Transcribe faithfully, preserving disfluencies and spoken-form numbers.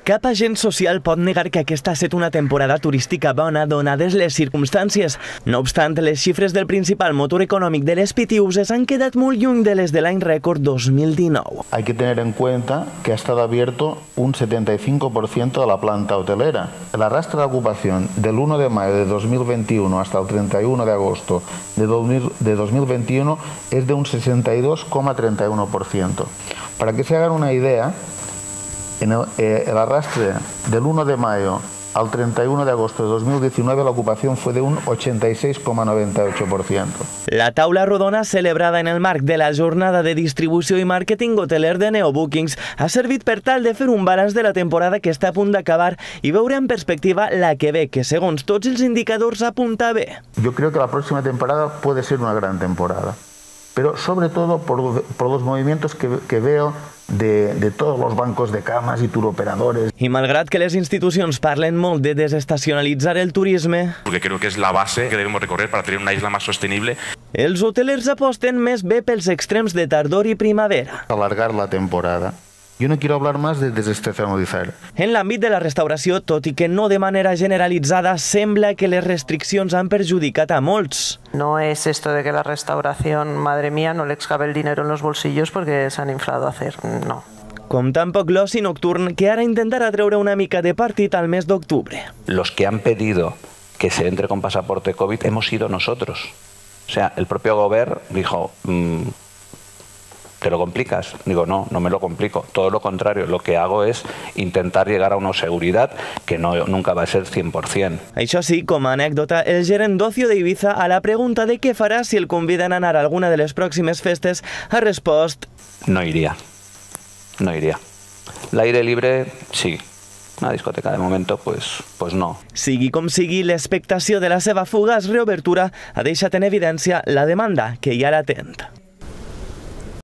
Cap agent social pot negar que aquesta ha estat una temporada turística bona donades les circumstàncies. No obstant, les xifres del principal motor econòmic de les Pitiuses han quedat molt lluny de les de l'any rècord dos mil dinou. Hay que tener en cuenta que ha estado abierto un setenta y cinco por ciento de la planta hotelera. El arrastre de ocupación del uno de mayo de dos mil veintiuno hasta el treinta y uno de agosto de dos mil veintiuno es de un sesenta y dos coma treinta y uno por ciento. Para que se hagan una idea, en el, eh, el arrastre del uno de mayo al treinta y uno de agosto de dos mil diecinueve la ocupación fue de un ochenta y seis coma noventa y ocho por ciento. La taula rodona celebrada en el marc de la jornada de distribució i màrqueting hoteler de Neobookings ha servit per tal de fer un balanç de la temporada que està a punt d'acabar i veure en perspectiva la que ve, que segons tots els indicadors apunta bé. Yo creo que la próxima temporada puede ser una gran temporada, pero sobre todo por, por los movimientos que, que veo De, de todos los bancos de camas y turoperadores. I malgrat que les institucions parlen molt de desestacionalitzar el turisme, porque creo que es la base que debemos recorrer para tener una isla más sostenible, els hotelers aposten més bé pels extrems de tardor i primavera. Alargar la temporada. Yo no quiero hablar más de desestacionalizar. En l'àmbit de la restauració, tot i que no de manera generalitzada, sembla que les restriccions han perjudicat a molts. No es esto de que la restauración, madre mía, no les cabe el dinero en los bolsillos porque se han inflado a hacer, no. Com tampoc l'oci nocturn, que ara intentarà treure una mica de partit al mes d'octubre. Los que han pedido que se entre con pasaporte COVID hemos sido nosotros. O sea, el propio gobierno dijo... Mmm, ¿te lo complicas? Digo, no, no me lo complico. Todo lo contrario, lo que hago es intentar llegar a una seguridad que no, nunca va a ser cien por cien. Això sí, com a anècdota, el gerent d'Ocio d'Ibiza a la pregunta de què farà si el conviden a anar a alguna de les pròximes festes ha respost: no iría, no iría. L'aire libre, sí. Una discoteca de momento, pues, pues no. Sigui com sigui, l'expectació de la seva fugaç reobertura ha deixat en evidència la demanda que hi ha latent.